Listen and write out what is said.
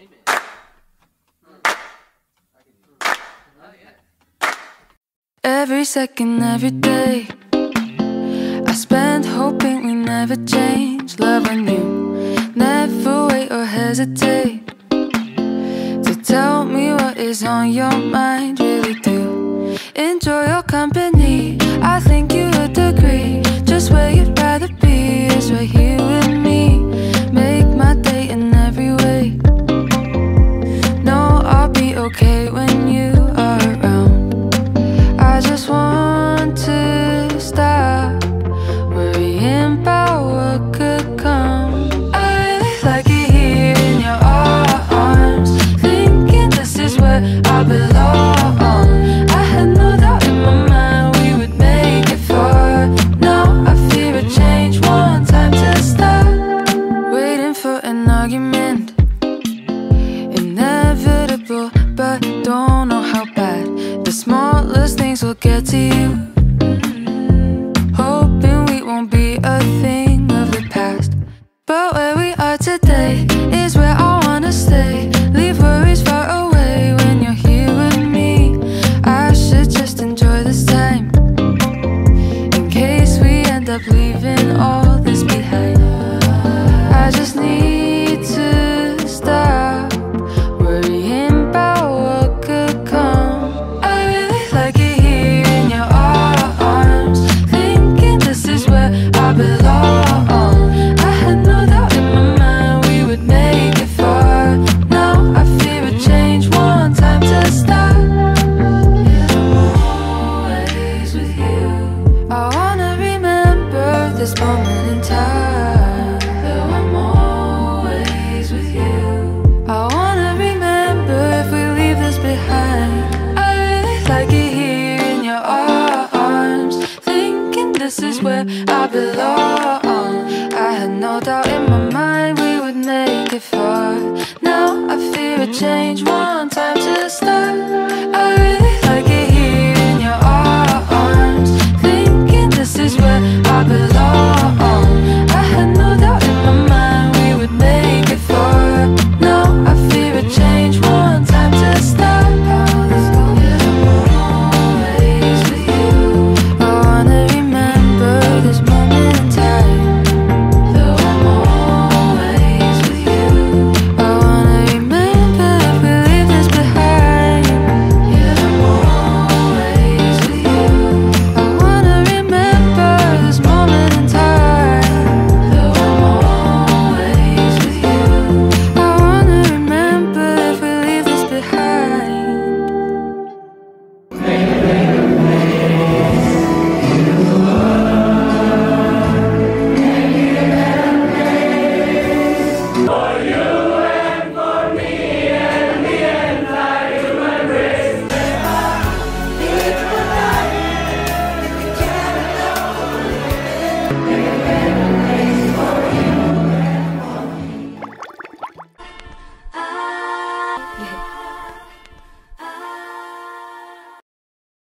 Every second, every day, I spend hoping we never change. Love on you, never wait or hesitate to tell me what is on your mind. Really do enjoy your company. I think you would agree. Just where you'd rather be is right here with me. Make my day in every way. No, I'll be okay when you are around. I just want to stop worrying about what could come. I really like it here in your arms, thinking this is where I belong. I had no doubt in my mind we would make it far. Now I fear a change, one time to stop waiting for an argument. Inevitable, but don't know how bad the smallest things will get to you. Hoping we won't be a thing of the past, but where we are today is where I wanna stay. Leave worries far away when you're here with me. I should just enjoy this time, in case we end up leaving all this behind. I just need to stop worrying about what could come. I really like it here in your arms, thinking this is where I belong. I had no doubt in my mind we would make it far. Now I fear a change, one time to stop. Yeah, I'm always with you. I wanna remember this moment in time. Though I'm always with you. I wanna remember if we leave this behind. I really like it here in your arms, thinking this is where I belong. I had no doubt in my mind we would make it far. Now I fear a change, one time to start. I really